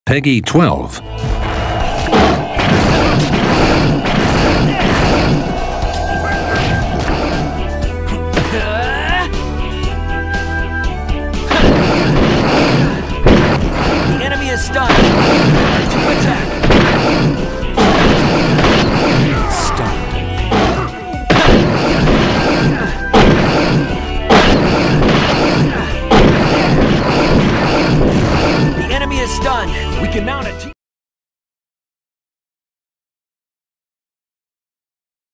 Peggy 12. The enemy is stunned. To attack. Stunned. The enemy is stunned. We can mount a team.